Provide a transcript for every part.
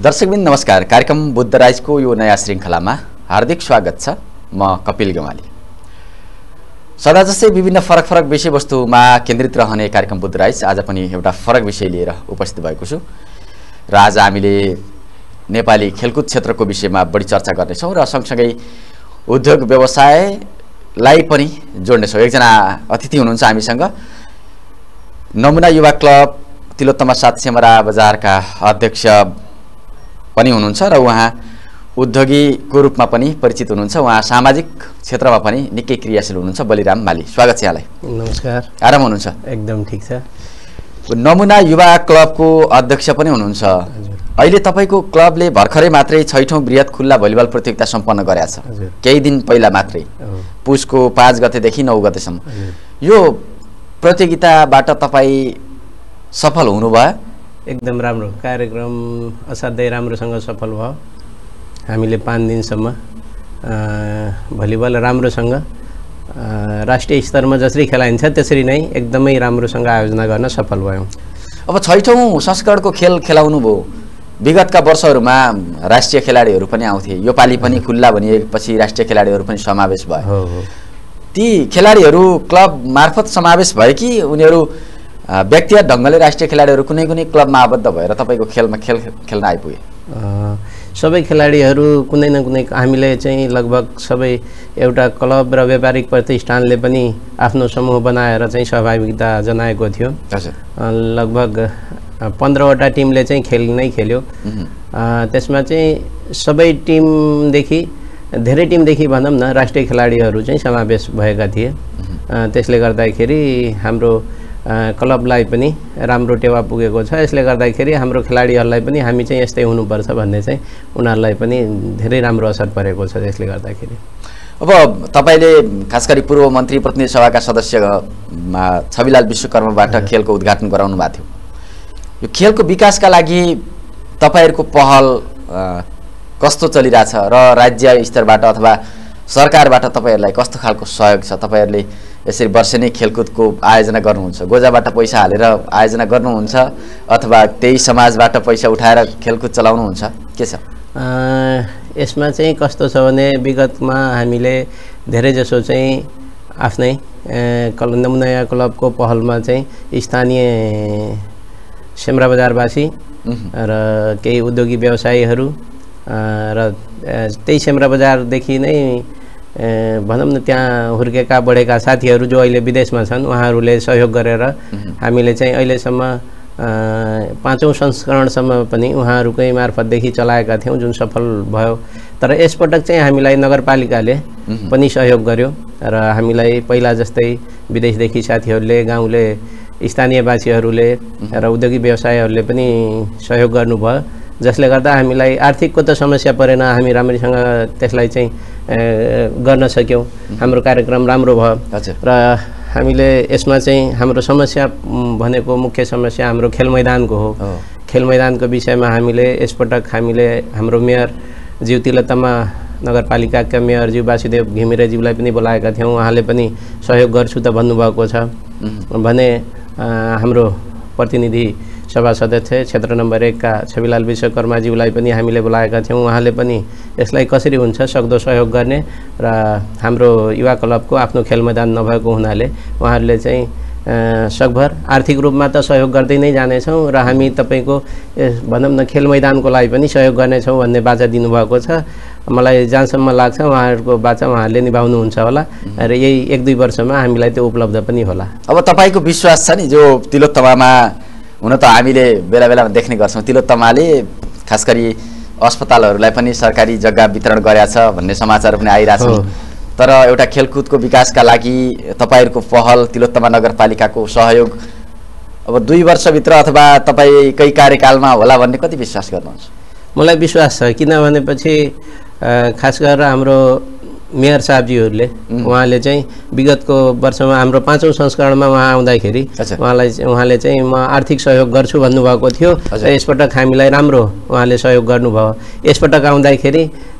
दर्शकबिन नमस्कार। कार्यक्रम बुद्धराजको यो नयाँ श्रृङ्खलामा हार्दिक स्वागत छ। म kapil gyawali। सदा जस्तै विभिन्न फरक फरक विषयवस्तुमा केन्द्रित रहने कार्यक्रम बुद्धराज आज पनि एउटा फरक विषय लिएर उपस्थित भएको छु र आज हामीले नेपाली खेलकुद क्षेत्रको विषयमा बढी चर्चा गर्नेछौँ र सँगसँगै उद्योग व्यवसायलाई पनि जोड्नेछौँ। एकजना अतिथि हुनुहुन्छ हामीसँग, नमुना युवा क्लब तिलोत्तमा 7 सेमरा बजारका अध्यक्ष पनि हुनुहुन्छ र उहाँ उद्योगीको रूपमा पनि परिचित हुनुहुन्छ। उहाँ सामाजिक क्षेत्रमा पनि निकै क्रियाशील हुनुहुन्छ। बलिराम माली, स्वागत छ यहाँलाई। नमस्कार। आराम हुनुहुन्छ? एकदम ठीक छ। नमुना युवा क्लबको अध्यक्ष पनि हुनुहुन्छ। अहिले तपाईको क्लबले भर्खरै मात्रै 6औं बृहत खुल्ला भलिबल प्रतियोगिता सम्पन्न गरेको छ, केही दिन पहिला मात्रै, पुसको 5 गतेदेखि 9 गतेसम्म। यो प्रतियोगिताबाट तपाई सफल हुनुभयो? एकदम राम्रो कार्यक्रम, असाध्यै राम्रोसँग सफल भयो। हामीले 5 दिनसम्म भलिबल राम्रोसँग राष्ट्रिय स्तरमा जसरी खेलाइन्छ त्यसरी नै एकदमै राम्रोसँग आयोजना गर्न सफल भयौँ। अब 6औं संस्करणको खेल खेलाउनु भयो। विगतका वर्षहरूमा राष्ट्रिय खेलाडीहरू पनि आउँथे, यो पालि पनि खुल्ला भनिएपछि राष्ट्रिय खेलाडीहरू पनि समावेश भयो। ती खेलाडीहरू क्लब मार्फत समावेश भए कि उनीहरू व्यक्तिगत ढङ्गले राष्ट्रिय खेलाडीहरू कुनै कुनै क्लबमा आबद्ध भएर तपाईको खेलमा खेल्न आइपुगे? सबै खेलाडीहरू कुनै न कुनै, हामीले चाहिँ लगभग सबै एउटा क्लब र व्यापारिक प्रतिष्ठानले पनि आफ्नो समूह बनाएर चाहिँ सहभागिता जनाएको थियो। लगभग 15वटा टिमले चाहिँ खेल नै खेल्यो। त्यसमा चाहिँ सबै टिमदेखि, धेरै टिमदेखि भनौँ न, राष्ट्रिय खेलाडीहरू चाहिँ समावेश भएका थिए। त्यसले गर्दाखेरि हाम्रो क्लबलाई पनि राम्रो टेवा पुगेको छ। यसले गर्दाखेरि हाम्रो खेलाडीहरूलाई पनि हामी चाहिँ यस्तै हुनुपर्छ भन्ने चाहिँ उनीहरूलाई पनि धेरै राम्रो असर परेको छ। त्यसले गर्दाखेरि अब तपाईले खास गरी पूर्व मन्त्री प्रतिनिधि सभाका सदस्य छविलाल विश्वकर्माबाट खेलको उद्घाटन गराउनु भएको थियो। यो खेलको विकासका लागि तपाईहरुको पहल कस्तो चलिरहेछ र राज्य स्तरबाट अथवा सरकारबाट तपाईहरुलाई कस्तो खालको सहयोग छ? तपाईहरुले यसरी वर्षेनी खेलकुदको आयोजना गर्नुहुन्छ, गोजाबाट पैसा हालेर आयोजना गर्नुहुन्छ अथवा त्यही समाजबाट पैसा उठाएर खेलकुद चलाउनुहुन्छ, के छ? यसमा चाहिँ कस्तो छ भने विगतमा हामीले धेरै जसो चाहिँ आफ्नै नमुना क्लबको पहलमा चाहिँ स्थानीय सेमरा बजारवासी र केही उद्योगी व्यवसायीहरू र त्यही सेमरा बजारदेखि नै भनौँ न त्यहाँ हुर्केका बढेका साथीहरू जो अहिले विदेशमा छन् उहाँहरूले सहयोग गरेर हामीले चाहिँ अहिलेसम्म 5औं संस्करणसम्म पनि उहाँहरूकै मार्फतदेखि चलाएका थियौँ, जुन सफल भयो। तर यसपटक चाहिँ हामीलाई नगरपालिकाले पनि सहयोग गर्यो र हामीलाई पहिला जस्तै विदेशदेखि साथीहरूले, गाउँले स्थानीयवासीहरूले र उद्योगी व्यवसायहरूले पनि सहयोग गर्नुभयो, जसले गर्दा हामीलाई आर्थिकको त समस्या परेन। हामी राम्रैसँग त्यसलाई चाहिँ गर्न सक्यौँ। हाम्रो कार्यक्रम राम्रो भयो र हामीले यसमा चाहिँ हाम्रो समस्या भनेको मुख्य समस्या हाम्रो खेल मैदानको हो। खेल मैदानको विषयमा हामीले यसपटक हाम्रो मेयर ज्यू तिलोत्तमा नगरपालिकाका मेयरज्यू वासुदेव घिमिरेज्यूलाई पनि बोलाएका थियौँ। उहाँले पनि सहयोग गर्छु त भन्नुभएको छ भने हाम्रो प्रतिनिधि सभा सदस्य क्षेत्र नम्बर 1 का छविलाल विश्वकर्माज्यूलाई पनि हामीले बोलाएका थियौँ। उहाँले पनि यसलाई कसरी हुन्छ सक्दो सहयोग गर्ने र हाम्रो युवा क्लबको आफ्नो खेल मैदान नभएको हुनाले उहाँहरूले चाहिँ सकभर आर्थिक रूपमा त सहयोग गर्दै नै जानेछौँ र हामी तपाईको भनौँ न खेल मैदानको लागि पनि सहयोग गर्नेछौँ भन्ने बाचा दिनुभएको छ। मलाई जहाँसम्म लाग्छ उहाँहरूको बाचा उहाँहरूले निभाउनुहुन्छ होला र यही 1-2 वर्षमा हामीलाई त्यो उपलब्ध पनि होला। अब तपाईको विश्वास छ नि, जो तिलोत्तमामा हुन त हामीले बेला बेलामा देख्ने गर्छौँ, तिलोत्तमाले खास गरी अस्पतालहरूलाई पनि सरकारी जग्गा वितरण गरेको छ भन्ने समाचार पनि आइरहेछ। तर एउटा खेलकुदको विकासका लागि तपाईहरुको पहल, तिलोत्तमा नगरपालिकाको सहयोग अब 2 वर्षभित्र अथवा तपाईकै कार्यकालमा होला भन्ने कति विश्वास गर्नुहुन्छ? मलाई विश्वास छ, किनभनेपछि खास गरेर हाम्रो मेयर साहबजीहरूले उहाँले चाहिँ विगतको वर्षमा हाम्रो 5औं संस्करणमा उहाँ आउँदाखेरि उहाँले चाहिँ म आर्थिक सहयोग गर्छु भन्नुभएको थियो र यसपटक हामीलाई राम्रो उहाँले सहयोग गर्नुभयो। यसपटक आउँदाखेरि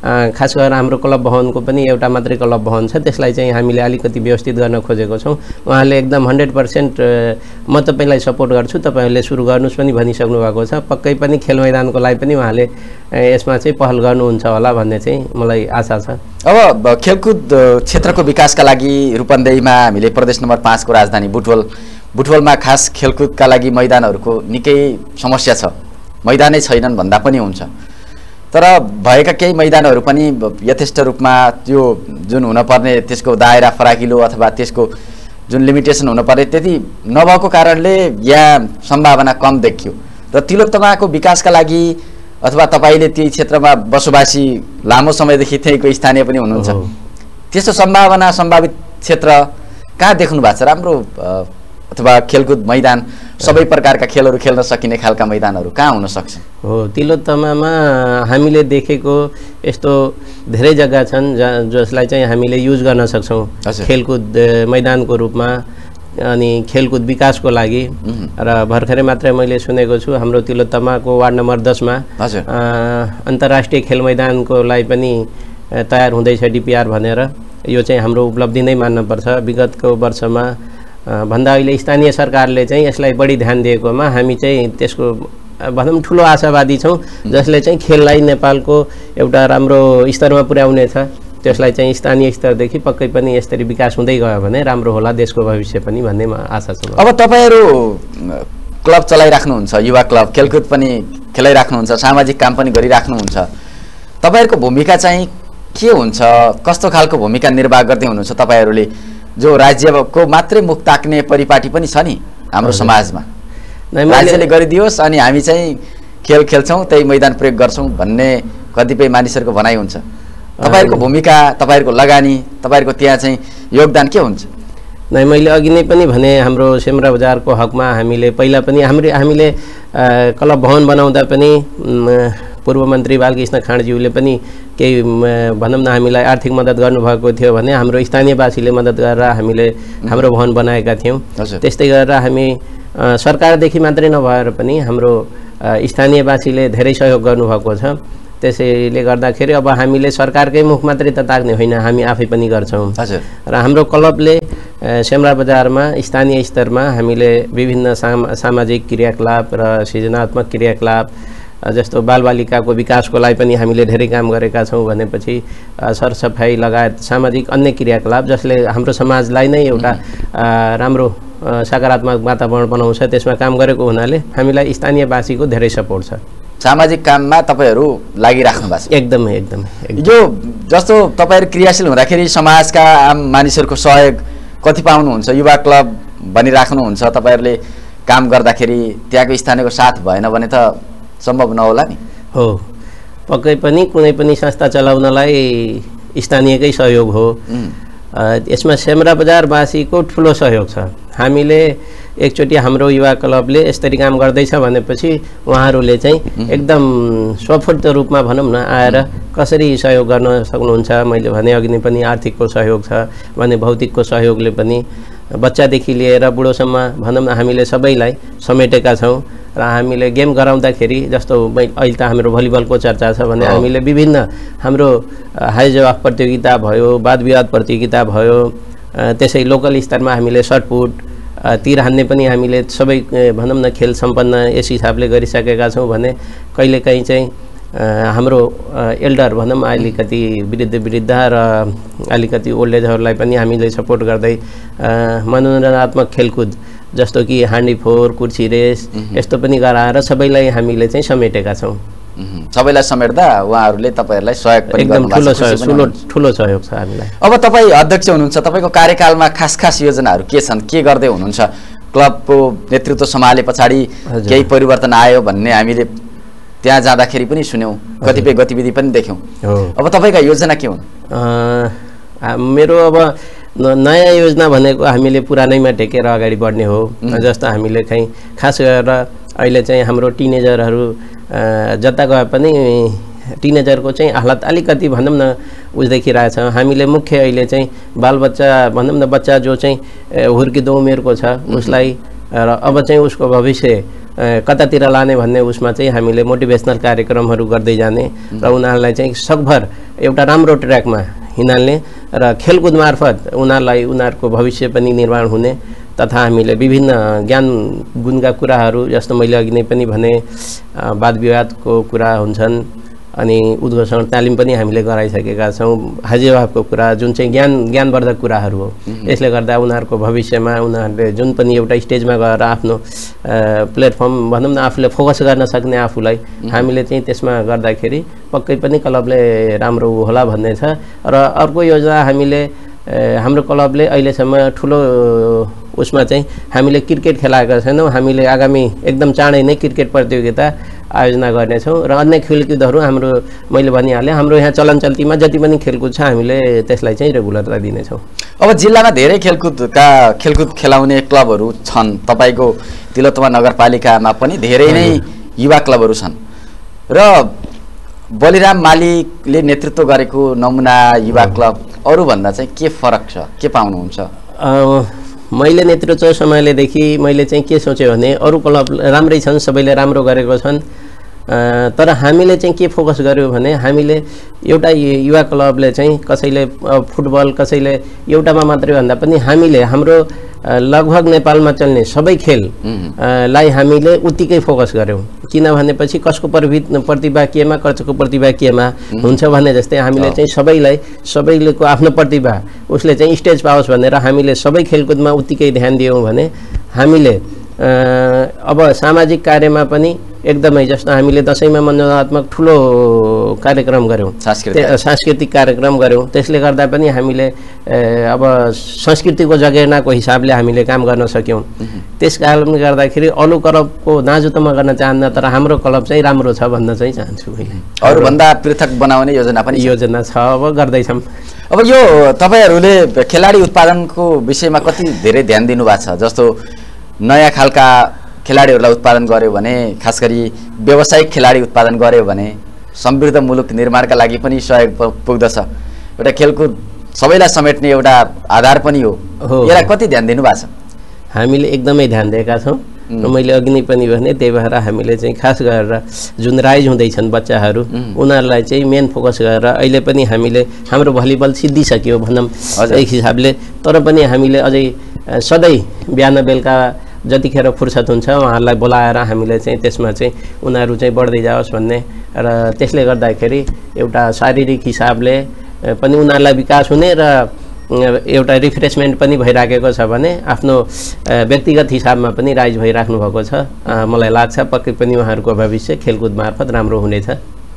खास गरेर हाम्रो क्लब भवनको पनि एउटा मात्रै क्लब भवन छ, त्यसलाई चाहिँ हामीले अलिकति व्यवस्थित गर्न खोजेको छौँ। उहाँले एकदम 100% म तपाईँलाई सपोर्ट गर्छु, तपाईँहरूले सुरु गर्नुहोस् पनि भनिसक्नु भएको छ। पक्कै पनि खेल मैदानको लागि पनि उहाँले यसमा चाहिँ पहल गर्नुहुन्छ होला भन्ने चाहिँ मलाई आशा छ। अब खेलकुद क्षेत्रको विकासका लागि रूपन्देहीमा हामीले प्रदेश नम्बर 5 को राजधानी बुटवलमा खास खेलकुदका लागि मैदानहरूको निकै समस्या छ, मैदानै छैनन् भन्दा पनि हुन्छ। तर भएका केही मैदानहरू पनि यथेष्ट रूपमा त्यो जुन हुनुपर्ने त्यसको दायरा फराकिलो अथवा त्यसको जुन लिमिटेसन हुनुपर्ने त्यति नभएको कारणले यहाँ सम्भावना कम देखियो। र तिलोत्तमाको विकासका लागि अथवा तपाईले त्यही क्षेत्रमा बसोबासी लामो समयदेखि त्यहीको स्थानीय पनि हुनुहुन्छ, त्यस्तो सम्भावना सम्भावित क्षेत्र कहाँ देख्नु भएको छ? राम्रो अथवा खेलकुद मैदान सबै प्रकारका खेलहरू खेल्न सकिने खालका मैदानहरू कहाँ हुन सक्छ? हो, तिलोत्तमामा हामीले देखेको यस्तो धेरै जग्गा छन् जसलाई चाहिँ हामीले युज गर्न सक्छौँ खेलकुद मैदानको रूपमा अनि खेलकुद विकासको लागि। र भर्खरै मात्रै मैले सुनेको छु हाम्रो तिलोत्तमाको वार्ड नम्बर 10 मा अन्तर्राष्ट्रिय खेल मैदानको लागि पनि तयार हुँदैछ डिपिआर भनेर। यो चाहिँ हाम्रो उपलब्धि नै मान्नुपर्छ। विगतको वर्षमा भन्दा अहिले स्थानीय सरकारले चाहिँ यसलाई बढी ध्यान दिएकोमा हामी चाहिँ त्यसको भनौँ ठुलो आशावादी छौँ, जसले चाहिँ खेललाई नेपालको एउटा राम्रो स्तरमा पुर्याउनेछ। त्यसलाई चाहिँ स्थानीय स्तरदेखि पक्कै पनि यसरी विकास हुँदै गयो भने राम्रो होला देशको भविष्य पनि भन्ने आशा छ। अब तपाईँहरू क्लब चलाइराख्नुहुन्छ, युवा क्लब खेलकुद पनि खेलाइराख्नुहुन्छ, सामाजिक काम पनि गरिराख्नुहुन्छ। तपाईँहरूको भूमिका चाहिँ के हुन्छ? कस्तो खालको भूमिका निर्वाह गर्दै हुनुहुन्छ तपाईँहरूले? जो राज्यको मात्रै मुख ताक्ने परिपाटी पनि छ नि हाम्रो समाजमा, राज्यले गरिदियोस् अनि हामी चाहिँ खेल खेल्छौँ त्यही मैदान प्रयोग गर्छौँ भन्ने कतिपय मानिसहरूको भनाइ हुन्छ। तपाईहरुको भूमिका, तपाईहरुको लगानी, तपाईहरुको त्यहाँ चाहिँ योगदान के हुन्छ? नै मैले अघि नै पनि भने हाम्रो सेमरा बजारको हकमा हामीले पहिला पनि हामीले क्लब भवन बनाउँदा पनि पूर्व मन्त्री बालकृष्ण खाँडज्यूले पनि केही भनौँ न हामीलाई आर्थिक मद्दत गर्नुभएको थियो भने हाम्रो स्थानीयवासीले मद्दत गरेर हामीले हाम्रो भवन बनाएका थियौँ। त्यस्तै गरेर हामी सरकारदेखि मात्रै नभएर पनि हाम्रो स्थानीयवासीले धेरै सहयोग गर्नुभएको छ। त्यसैले गर्दाखेरि अब हामीले सरकारकै मुख मात्रै त ताक्ने होइन, हामी आफै पनि गर्छौँ। र हाम्रो क्लबले सेमरा बजारमा स्थानीय स्तरमा हामीले विभिन्न सामाजिक क्रियाकलाप र सृजनात्मक क्रियाकलाप जस्तो बालबालिकाको विकासको लागि पनि हामीले धेरै काम गरेका छौँ भनेपछि सरसफाइ लगायत सामाजिक अन्य क्रियाकलाप जसले हाम्रो समाजलाई नै एउटा राम्रो सकारात्मक वातावरण बनाउँछ त्यसमा काम गरेको हुनाले हामीलाई स्थानीयवासीको धेरै सपोर्ट छ। सामाजिक काममा तपाईहरु लागिराख्नु भएको छ? एकदमै एकदमै। यो जस्तो तपाईहरु क्रियाशील हुँदाखेरि समाजका आम मानिसहरुको सहयोग कति पाउनुहुन्छ? युवा क्लब बनिराख्नुहुन्छ, तपाईहरुले काम गर्दाखेरि त्यहाँको स्थानीयको साथ भएन भने त सम्भव नहोला नि। हो, पक्कै पनि कुनै पनि संस्था चलाउनलाई स्थानीयकै सहयोग हो। यसमा सेमरा बजारवासीको ठुलो सहयोग छ। हामीले एकचोटि हाम्रो युवा क्लबले यसरी काम गर्दैछ भनेपछि उहाँहरूले चाहिँ एकदम स्वफूर्त रूपमा भनौँ न आएर कसरी सहयोग गर्न सक्नुहुन्छ। मैले भने अघि नै पनि आर्थिकको सहयोग छ भने भौतिकको सहयोगले पनि बच्चादेखि लिएर बुढोसम्म भनौँ न हामीले सबैलाई समेटेका छौँ। र हामीले गेम गराउँदाखेरि जस्तो अहिले त हाम्रो भलिबलको चर्चा छ भने हामीले विभिन्न हाम्रो हाई जवाफ प्रतियोगिता भयो, वाद विवाद प्रतियोगिता भयो, त्यसै लोकल स्तरमा हामीले सटपुट तीर हान्ने पनि हामीले सबै भनौँ न खेल सम्पन्न यस हिसाबले गरिसकेका छौँ भने कहिलेकाहीँ चाहिँ हाम्रो एल्डर भनौँ अलिकति वृद्ध र अलिकति ओल्ड एजहरूलाई पनि हामीले सपोर्ट गर्दै मनोरञ्जनात्मक खेलकुद जस्तो कि हान्डी फोर, कुर्सी रेस यस्तो पनि गराएर सबैलाई हामीले चाहिँ समेटेका छौँ। सबैलाई समेट्दा उहाँहरूले तपाईहरुलाई सहयोग पनि गर्नुहुन्छ, ठुलो सहयोग छ हामीलाई। अब तपाई अध्यक्ष हुनुहुन्छ, तपाईको कार्यकालमा खास योजनाहरू के छन्? के गर्दै हुनुहुन्छ? क्लबको नेतृत्व सम्हाले पछाडि केही परिवर्तन आयो भन्ने हामीले त्यहाँ जाँदाखेरि पनि सुन्यौं, कतिपय गतिविधि पनि देख्यौं। अब तपाईका योजना के हुन्? मेरो अब नयाँ योजना भनेको हामीले पुरानैमा टेकेर अगाडि बढ्ने हो। जस्तो हामीले चाहिँ खास गरेर अहिले चाहिँ हाम्रो टिनेजरहरू जता गए पनि टिनेजरको चाहिँ हालत अलिकति भनौँ न उस देखिरहेछ। हामीले मुख्य अहिले चाहिँ बालबच्चा भनौँ न बच्चा जो चाहिँ हुर्किँदो उमेरको छ उसलाई र अब चाहिँ उसको भविष्य कतातिर लाने भन्ने उसमा चाहिँ हामीले मोटिभेसनल कार्यक्रमहरू गर्दै जाने र उनीहरूलाई चाहिँ सकभर एउटा राम्रो ट्र्याकमा हिँडाल्ने र खेलकुद मार्फत उनीहरूलाई उनीहरूको भविष्य पनि निर्माण हुने तथा हामीले विभिन्न ज्ञान गुणका कुराहरू जस्तो मैले अघि नै पनि भने वाद विवादको कुरा हुन्छन् अनि उद्घोषण तालिम पनि हामीले गराइसकेका छौँ हाजिरजवाफको कुरा जुन चाहिँ ज्ञानवर्धक कुराहरू हो यसले गर्दा उनीहरूको भविष्यमा उनीहरूले जुन पनि एउटा स्टेजमा गएर आफ्नो प्लेटफर्म भनौँ न आफूले फोकस गर्न सक्ने आफूलाई हामीले चाहिँ त्यसमा गर्दाखेरि पक्कै पनि क्लबले राम्रो होला भन्ने छ र अर्को योजना हामीले हाम्रो क्लबले अहिलेसम्म ठुलो उसमा चाहिँ हामीले क्रिकेट खेलाएका छैनौँ हामीले आगामी एकदम चाँडै नै क्रिकेट प्रतियोगिता आयोजना गर्नेछौँ र अन्य खेलकुदहरू हाम्रो मैले भनिहालेँ हाम्रो यहाँ चलन चल्तीमा जति पनि खेलकुद छ हामीले त्यसलाई चाहिँ रेगुलरता दिनेछौँ। अब जिल्लामा धेरै खेलकुद खेलाउने क्लबहरू छन् तपाईँको तिलोत्तमा नगरपालिकामा पनि धेरै नै युवा क्लबहरू छन् र बलिराम मालिकले नेतृत्व गरेको नमुना युवा क्लब अरूभन्दा चाहिँ के फरक छ के पाउनुहुन्छ? मैले नेतृत्व सम्हालेदेखि मैले चाहिँ के सोचेँ भने अरू क्लब राम्रै छन् सबैले राम्रो गरेको छन् तर हामीले चाहिँ के फोकस गर्यौँ भने हामीले एउटा युवा क्लबले चाहिँ कसैले फुटबल कसैले एउटामा मात्रै भन्दा पनि हामीले हाम्रो लगभग नेपालमा चल्ने सबै खेल लाई हामीले उत्तिकै फोकस गर्यौँ किनभनेपछि कसको प्रतिभा केमा कसको प्रतिभा केमा हुन्छ भने जस्तै हामीले चाहिँ सबैलेको आफ्नो प्रतिभा उसले चाहिँ स्टेज पाओस् भनेर हामीले सबै खेलकुदमा उत्तिकै ध्यान दियौँ भने हामीले अब सामाजिक कार्यमा पनि एकदमै जस्तो हामीले दशैंमा मनोरञ्जनात्मक ठुलो कार्यक्रम गर्यौँ सांस्कृतिक कार्यक्रम गर्यौँ त्यसले गर्दा पनि हामीले अब संस्कृतिको जगेर्नाको हिसाबले हामीले काम गर्न सक्यौँ त्यस कारणले गर्दाखेरि अरू क्लबको नाजुतमा गर्न चाहन्न तर हाम्रो क्लब चाहिँ राम्रो छ भन्न चाहिँ चाहन्छु मैले अरूभन्दा पृथक बनाउने योजना छ अब गर्दैछौँ। अब यो तपाईहरूले खेलाडी उत्पादनको विषयमा कति धेरै ध्यान दिनुभएको छ जस्तो नयाँ खालका खेलाडीहरूलाई उत्पादन गर्यो भने खास गरी व्यावसायिक खेलाडी उत्पादन गर्यो भने समृद्ध मुलुक निर्माणका लागि पनि सहयोग पुग्दछ एउटा खेलकुद सबैलाई समेट्ने एउटा आधार पनि हो यसलाई कति ध्यान दिनुभएको छ? हामीले एकदमै ध्यान दिएका छौँ र मैले अघि नै पनि भने त्यही भएर हामीले चाहिँ खास गरेर जुन राइज हुँदैछन् बच्चाहरू उनीहरूलाई चाहिँ मेन फोकस गरेर अहिले पनि हामीले हाम्रो भलिबल सिद्धिसक्यो भनौँ एक हिसाबले तर पनि हामीले अझै सधैँ बिहान बेलुका जतिखेर फुर्सद हुन्छ उहाँहरूलाई बोलाएर हामीले चाहिँ त्यसमा चाहिँ उनीहरू चाहिँ बढ्दै जाओस् भन्ने र त्यसले गर्दाखेरि एउटा शारीरिक हिसाबले पनि उनीहरूलाई विकास हुने र एउटा रिफ्रेसमेन्ट पनि भइराखेको छ भने आफ्नो व्यक्तिगत हिसाबमा पनि राइज भइराख्नु भएको छ मलाई लाग्छ पक्कै पनि उहाँहरूको भविष्य खेलकुद मार्फत राम्रो हुनेछ।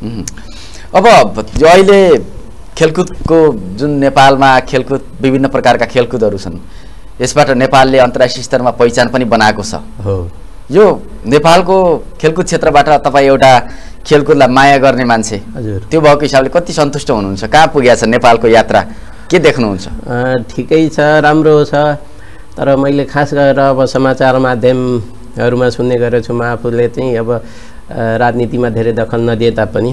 अब अहिले खेलकुदको जुन नेपालमा खेलकुद विभिन्न प्रकारका खेलकुदहरू छन् यसबाट नेपालले अन्तर्राष्ट्रिय स्तरमा पहिचान पनि बनाएको छ हो यो नेपालको खेलकुद क्षेत्रबाट तपाईँ एउटा खेलकुदलाई माया गर्ने मान्छे हजुर त्यो भएको हिसाबले कति सन्तुष्ट हुनुहुन्छ? कहाँ पुगेको छ नेपालको यात्रा के देख्नुहुन्छ? ठिकै छ राम्रो छ तर मैले खास गरेर अब समाचार माध्यमहरूमा सुन्ने गरेको छु म आफूले चाहिँ अब राजनीतिमा धेरै दखल नदिए तापनि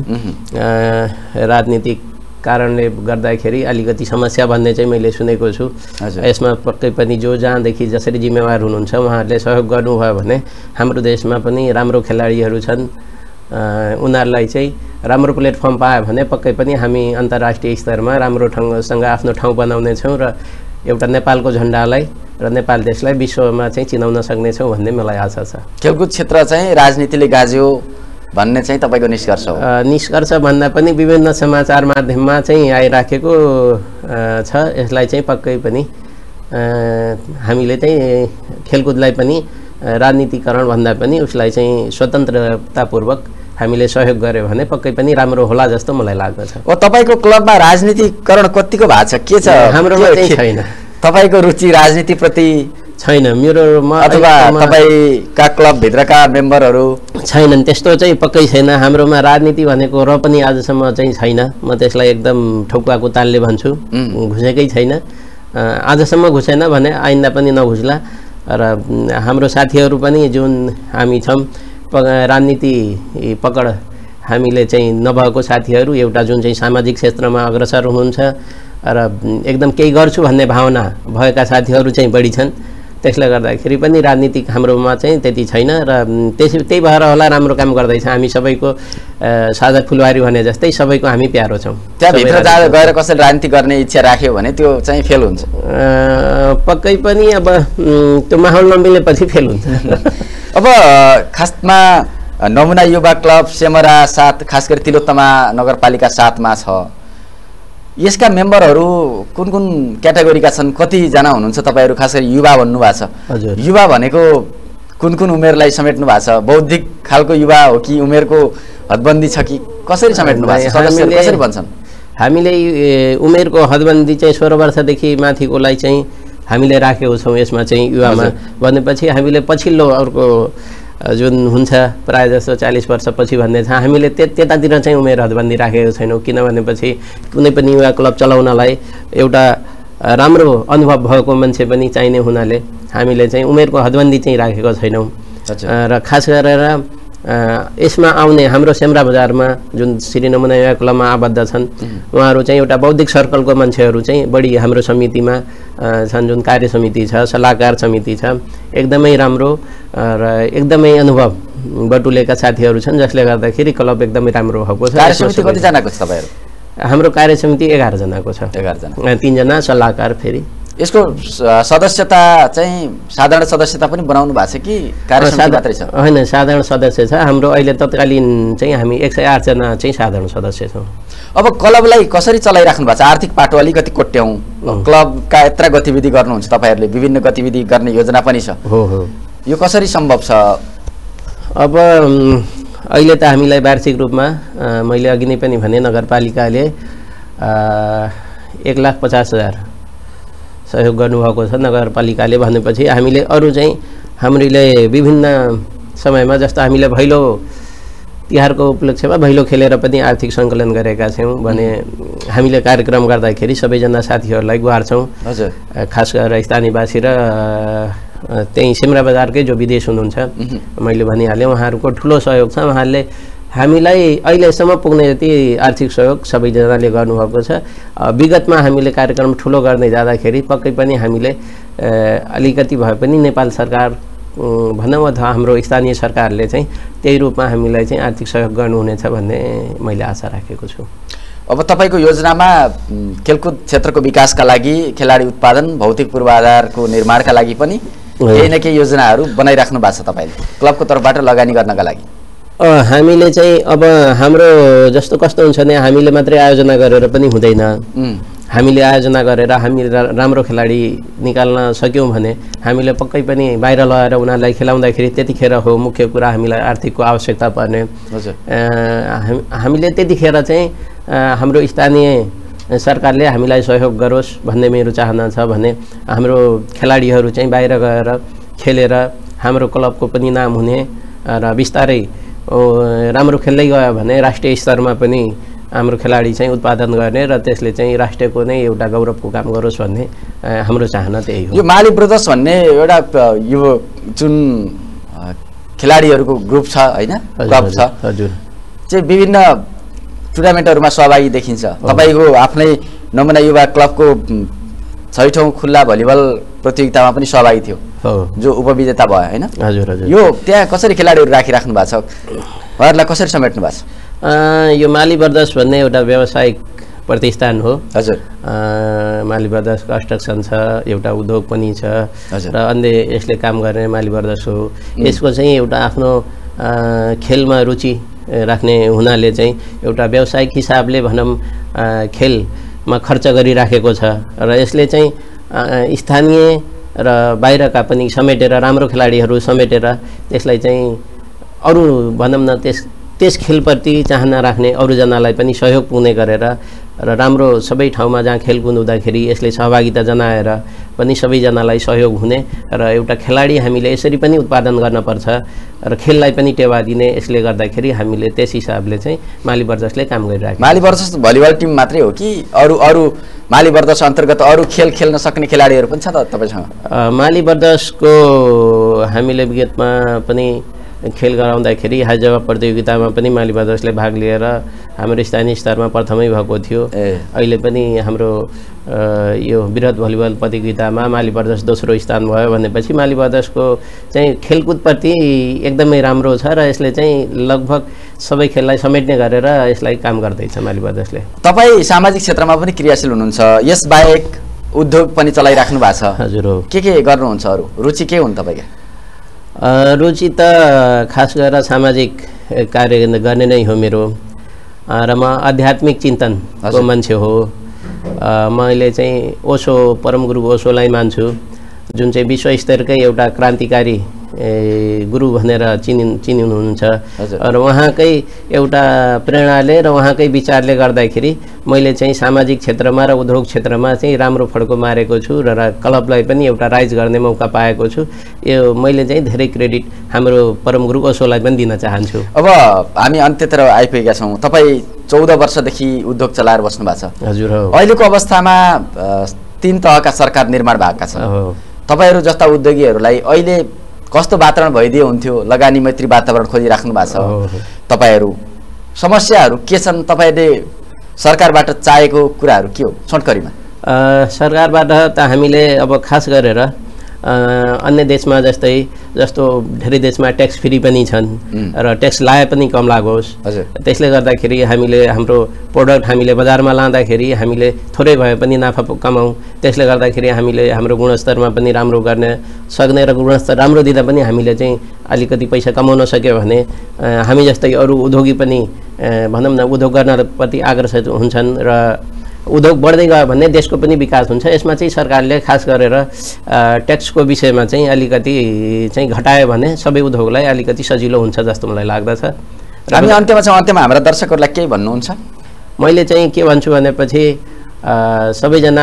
राजनीतिक कारणले गर्दाखेरि अलिकति समस्या भन्ने चाहिँ मैले सुनेको छु। यसमा पक्कै पनि जो जहाँदेखि जसरी जिम्मेवार हुनुहुन्छ उहाँहरूले सहयोग गर्नुभयो भने हाम्रो देशमा पनि राम्रो खेलाडीहरू छन् उनीहरूलाई चाहिँ राम्रो प्लेटफर्म पायो भने पक्कै पनि हामी अन्तर्राष्ट्रिय स्तरमा राम्रो ढङ्गसँग आफ्नो ठाउँ बनाउनेछौँ र एउटा नेपालको झन्डालाई र नेपाल देशलाई विश्वमा चाहिँ चिनाउन सक्नेछौँ भन्ने मलाई आशा छ। खेलकुद क्षेत्र चाहिँ राजनीतिले गाज्यो भन्ने चाहिँ तपाईँको निष्कर्ष हो? निष्कर्ष भन्दा पनि विभिन्न समाचार माध्यममा चाहिँ आइराखेको छ यसलाई चाहिँ पक्कै पनि हामीले चाहिँ खेलकुदलाई पनि राजनीतिकरण भन्दा पनि उसलाई चाहिँ स्वतन्त्रतापूर्वक हामीले सहयोग गर्यो भने पक्कै पनि राम्रो होला जस्तो मलाई लाग्दछ। तपाईँको क्लबमा राजनीतिकरण कतिको भएको छ के छ? हाम्रोमा चाहिँ छैन। तपाईँको रुचि राजनीतिप्रति छैन मेरोमा अथवा तपाईँका क्लबभित्रका मेम्बरहरू छैनन् त्यस्तो चाहिँ पक्कै छैन हाम्रोमा राजनीति भनेको र पनि आजसम्म चाहिँ छैन म त्यसलाई एकदम ठोक्वाको तालले भन्छु घुसेकै छैन आजसम्म घुसेन भने आइन्दा पनि नघुस्ला र हाम्रो साथीहरू पनि जुन हामी छौँ राजनीति पकड हामीले चाहिँ नभएको साथीहरू एउटा जुन चाहिँ सामाजिक क्षेत्रमा अग्रसर हुनुहुन्छ र एकदम केही गर्छु भन्ने भावना भएका साथीहरू चाहिँ बढी छन् त्यसले गर्दाखेरि पनि राजनीतिक हाम्रोमा चाहिँ त्यति छैन र त्यही भएर होला राम्रो काम गर्दैछ हामी सबैको साझा फुलबारी भने जस्तै सबैको हामी प्यारो छौँ। त्यहाँभित्र गएर कसैले राजनीति गर्ने इच्छा राख्यो भने त्यो चाहिँ फेल हुन्छ पक्कै पनि। अब त्यो माहौल नमिलेपछि फेल हुन्छ। अब खासमा नमुना युवा क्लब सेमरा 7 खास गरी तिलोत्तमा नगरपालिका 7 मा छ। यसका मेम्बरहरू कुन कुन क्याटेगोरीका छन्, कतिजना हुनुहुन्छ तपाईँहरू? खास गरी युवा भन्नुभएको छ। हजुर, युवा भनेको कुन कुन उमेरलाई समेट्नु भएको छ? बौद्धिक खालको युवा हो कि उमेरको हदबन्दी छ कि कसरी समेट्नु भएको छ? सदस्यहरू कसरी भन्छन्? हामीले उमेरको हदबन्दी चाहिँ 16 वर्षदेखि माथिकोलाई चाहिँ हामीले राखेको छौँ यसमा चाहिँ युवामा। भनेपछि हामीले पछिल्लो अर्को जुन हुन्छ प्रायः जस्तो 40 वर्षपछि भन्ने छ, हामीले त्यतातिर चाहिँ उमेर हदबन्दी राखेको छैनौँ। किनभनेपछि कुनै पनि युवा क्लब चलाउनलाई एउटा राम्रो अनुभव भएको मान्छे पनि चाहिने हुनाले हामीले चाहिँ उमेरको हदबन्दी चाहिँ राखेको छैनौँ। र खास गरेर यसमा आउने हाम्रो सेम्रा बजारमा जुन श्री नमुना युवा क्लबमा आबद्ध छन् उहाँहरू चाहिँ एउटा बौद्धिक सर्कलको मान्छेहरू चाहिँ बढी हाम्रो समितिमा छन्। जुन कार्य समिति छ, सल्लाहकार समिति छ, एकदमै राम्रो र एकदमै अनुभव बटुलेका साथीहरू छन्, जसले गर्दाखेरि क्लब एकदमै राम्रो भएको छ। कार्य समिति कतिजनाको छ तपाईँहरू? हाम्रो कार्य समिति 11 जनाको छ। 11 जना, 3 जना सल्लाहकार। फेरि यसको सदस्यता चाहिँ साधारण सदस्यता पनि बनाउनु भएको छ कि कार्य समिति मात्रै छ? होइन, साधारण सदस्य छ हाम्रो। अहिले तत्कालीन चाहिँ हामी 108 जना चाहिँ साधारण सदस्य छौँ। अब क्लबलाई कसरी चलाइराख्नु भएको छ? आर्थिक पाटो अलिकति कोट्याउँ, क्लबका यत्र गतिविधि गर्नुहुन्छ तपाईँहरूले, विभिन्न गतिविधि गर्ने योजना पनि छ। यो कसरी सम्भव छ? अब अहिले त हामीलाई वार्षिक रूपमा मैले अघि नै पनि भने नगरपालिकाले 1,50,000 सहयोग गर्नुभएको छ नगरपालिकाले। भनेपछि हामीले अरू चाहिँ हामीले विभिन्न समयमा जस्तो हामीले भैलो तिहारको उपलक्ष्यमा भैलो खेलेर पनि आर्थिक सङ्कलन गरेका छौँ भने हामीले कार्यक्रम गर्दाखेरि सबैजना साथीहरूलाई गुहार्छौँ। हजुर, खास गरेर स्थानीयवासी र त्यही सिमरा बजारकै जो विदेश हुनुहुन्छ मैले भनिहालेँ उहाँहरूको ठुलो सहयोग छ। उहाँहरूले हामीलाई अहिलेसम्म पुग्ने जति आर्थिक सहयोग सबैजनाले गर्नुभएको छ। विगतमा हामीले कार्यक्रम ठुलो गर्ने जाँदाखेरि पक्कै पनि हामीले अलिकति भए पनि नेपाल सरकार भनौँ अथवा हाम्रो स्थानीय सरकारले चाहिँ त्यही रूपमा हामीलाई चाहिँ आर्थिक सहयोग गर्नुहुनेछ भन्ने मैले आशा राखेको छु। अब तपाईँको योजनामा खेलकुद क्षेत्रको विकासका लागि, खेलाडी उत्पादन, भौतिक पूर्वाधारको निर्माणका लागि पनि केही न केही योजनाहरू बनाइराख्नु भएको छ तपाईँले क्लबको तर्फबाट लगानी गर्नका लागि? हामीले चाहिँ अब हाम्रो जस्तो कस्तो हुन्छ भने हामीले मात्रै आयोजना गरेर पनि हुँदैन। हामीले आयोजना गरेर हामी राम्रो खेलाडी निकाल्न सक्यौँ भने हामीले पक्कै पनि बाहिर लगाएर उनीहरूलाई खेलाउँदाखेरि त्यतिखेर हो मुख्य कुरा हामीलाई आर्थिकको आवश्यकता पर्ने। हामीले त्यतिखेर चाहिँ हाम्रो स्थानीय सरकारले हामीलाई सहयोग गरोस् भन्ने मेरो चाहना छ भने हाम्रो खेलाडीहरू चाहिँ बाहिर गएर खेलेर हाम्रो क्लबको पनि नाम हुने र बिस्तारै राम्रो खेल्दै गयो भने राष्ट्रिय स्तरमा पनि हाम्रो खेलाडी चाहिँ उत्पादन गर्ने र त्यसले चाहिँ राष्ट्रको नै एउटा गौरवको काम गरोस् भन्ने हाम्रो चाहना त्यही हो। यो माली ब्रदर्स भन्ने एउटा यो जुन खेलाडीहरूको ग्रुप छ हैन, क्लब छ, हजुर, चाहिँ विभिन्न टुर्नामेन्टहरूमा सहभागी देखिन्छ। तपाईँको आफ्नै नमुना युवा क्लबको 6औं खुल्ला भलिबल प्रतियोगितामा पनि सहभागी थियो जो उपविजेता भयो हैन? हजुर हजुर। यो त्यहाँ कसरी खेलाडीहरू राखिराख्नु भएको छ, उहाँहरूलाई कसरी समेट्नु भएको छ? यो माली ब्रदर्स भन्ने एउटा व्यावसायिक प्रतिष्ठान हो। हजुर, माली ब्रदर्स कन्स्ट्रक्सन छ, एउटा उद्योग पनि छ र अन्य यसले काम गर्ने माली ब्रदर्स हो। यसको चाहिँ एउटा आफ्नो खेलमा रुचि राख्ने हुनाले चाहिँ एउटा व्यावसायिक हिसाबले भनौँ खेलमा खर्च गरिराखेको छ र यसले चाहिँ स्थानीय र बाहिरका पनि समेटेर राम्रो खेलाडीहरू समेटेर त्यसलाई चाहिँ अरू भनौँ न त्यस खेलप्रति चाहना राख्ने अरूजनालाई पनि सहयोग पुग्ने गरेर र राम्रो सबै ठाउँमा जहाँ खेलकुद हुँदाखेरि यसले सहभागिता जनाएर पनि सबैजनालाई सहयोग हुने र एउटा खेलाडी हामीले यसरी पनि उत्पादन गर्नुपर्छ र खेललाई पनि टेवा दिने। यसले गर्दाखेरि हामीले त्यस हिसाबले चाहिँ माली ब्रदर्सले काम गरिरहेको। माली ब्रदर्स भलिबल टिम मात्रै हो कि अरू माली ब्रदर्स अन्तर्गत अरू खेल खेल्न सक्ने खेलाडीहरू पनि छ त तपाईँसँग? माली ब्रदर्सको हामीले विगतमा पनि खेल गराउँदाखेरि हाइजम्प प्रतियोगितामा पनि माली ब्रदर्सले भाग लिएर हाम्रो स्थानीय स्तरमा प्रथमै भएको थियो। अहिले पनि हाम्रो यो वृहत भलिबल प्रतियोगितामा माली ब्रदर्स दोस्रो स्थान भयो भनेपछि माली ब्रदर्सको चाहिँ खेलकुदप्रति एकदमै राम्रो छ र यसले चाहिँ लगभग सबै खेललाई समेट्ने गरेर यसलाई काम गर्दैछ माली ब्रदर्सले। तपाईँ सामाजिक क्षेत्रमा पनि क्रियाशील हुनुहुन्छ, यसबाहेक उद्योग पनि चलाइराख्नु भएको छ। हजुर हो। के गर्नुहुन्छ अरू? रुचि के हुन् तपाईँका? रुचि त खास गरेर सामाजिक कार्य गर्ने नै हो मेरो, र म आध्यात्मिक चिन्तनको मान्छे हो। मैले चाहिँ ओशो परम गुरु ओशोलाई मान्छु, जुन चाहिँ विश्वस्तरकै एउटा क्रान्तिकारी गुरु भनेर चिनिनुहुन्छ र उहाँकै एउटा प्रेरणाले र उहाँकै विचारले गर्दाखेरि मैले चाहिँ सामाजिक क्षेत्रमा र उद्योग क्षेत्रमा चाहिँ राम्रो फड्को मारेको छु र क्लबलाई पनि एउटा राइज गर्ने मौका पाएको छु। यो मैले चाहिँ धेरै क्रेडिट हाम्रो परम गुरु ओशोलाई पनि दिन चाहन्छु। अब हामी अन्त्यतिर आइपुगेका छौँ। तपाईँ 14 वर्षदेखि उद्योग चलाएर बस्नु भएको छ। हजुर हो। अहिलेको अवस्थामा 3 तहका सरकार निर्माण भएका छन्। तपाईँहरू जस्ता उद्योगीहरूलाई अहिले कस्तो वातावरण भइदियो हुन्थ्यो? लगानी मैत्री वातावरण खोजिराख्नु भएको छ तपाईँहरू, समस्याहरू के छन्? तपाईँले सरकारबाट चाहेको कुराहरू के हो छोटकरीमा? सरकारबाट त हामीले अब खास गरेर अन्य देशमा जस्तो धेरै देशमा ट्याक्स फ्री पनि छन् र ट्याक्स लाए पनि कम लागोस्। त्यसले गर्दाखेरि हामीले हाम्रो प्रोडक्ट हामीले बजारमा लाँदाखेरि हामीले थोरै भए पनि नाफा कमाउँ। त्यसले गर्दाखेरि हामीले हाम्रो गुणस्तरमा पनि राम्रो गर्न सक्ने र गुणस्तर राम्रो दिँदा पनि हामीले चाहिँ अलिकति पैसा कमाउन सक्यो भने हामी जस्तै अरू उद्योगी पनि भनौँ न उद्योग गर्नप्रति आग्रहित हुन्छन् र उद्योग बढ्दै गयो भने देशको पनि विकास हुन्छ। यसमा चाहिँ सरकारले खास गरेर ट्याक्सको विषयमा चाहिँ अलिकति चाहिँ घटायो भने सबै उद्योगलाई अलिकति सजिलो हुन्छ जस्तो मलाई लाग्दछ। हामी अन्त्यमा छौँ, अन्त्यमा हाम्रा दर्शकहरूलाई के भन्नुहुन्छ? मैले चाहिँ के भन्छु भनेपछि सबैजना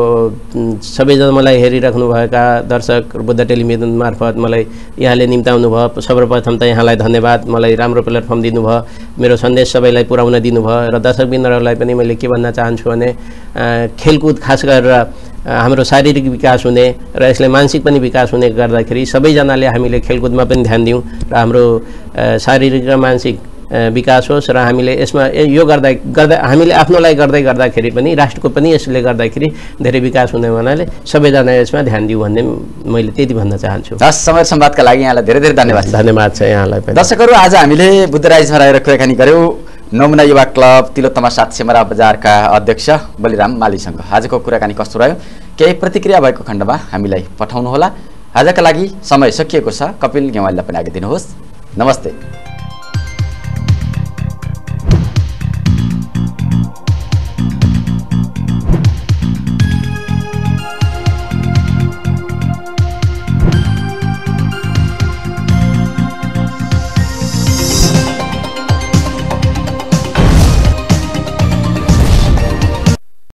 मलाई हेरिराख्नुभएका दर्शक बुद्ध टेलिभिजन मार्फत मलाई यहाँले निम्ताउनु भयो। सर्वप्रथम त यहाँलाई धन्यवाद, मलाई राम्रो प्लेटफर्म दिनुभयो, मेरो सन्देश सबैलाई पुर्याउन दिनुभयो। र दर्शकबिन्दुहरूलाई पनि मैले के भन्न चाहन्छु भने खेलकुद खास गरेर हाम्रो शारीरिक विकास हुने र यसले मानसिक पनि विकास हुने गर्दाखेरि सबैजनाले हामीले खेलकुदमा पनि ध्यान दिउँ र हाम्रो शारीरिक र मानसिक विकास होस् र हामीले यसमा यो गर्दा हामीले आफ्नोलाई गर्दाखेरि पनि राष्ट्रको पनि यसले गर्दाखेरि धेरै विकास हुने हुनाले सबैजना यसमा ध्यान दिउँ भन्ने मैले त्यति भन्न चाहन्छु। समय संवादका लागि यहाँलाई धेरै धेरै धन्यवाद। धन्यवाद छ यहाँलाई पनि। दर्शकहरू, आज हामीले बुद्धराइजमा रहेर कुराकानी गऱ्यौँ नमुना युवा क्लब तिलोत्तमा 7 सेमरा बजारका अध्यक्ष बलिराम मालीसँग। आजको कुराकानी कस्तो रह्यो? केही प्रतिक्रिया भएको खण्डमा हामीलाई पठाउनुहोला। आजका लागि समय सकिएको छ। कपिल ग्यावालीलाई पनि आज्ञा दिनुहोस्। नमस्ते।